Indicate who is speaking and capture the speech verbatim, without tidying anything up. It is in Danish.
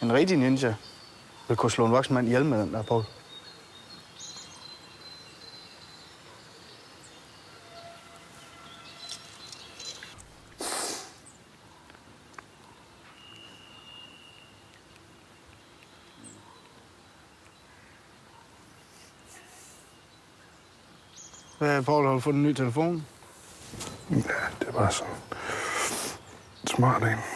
Speaker 1: En rigtig ninja vil kunne slå en voksen mand ihjel med den der, Paul. Hvad, Paul, har du fået en ny telefon?
Speaker 2: Ja, det var sådan smart en.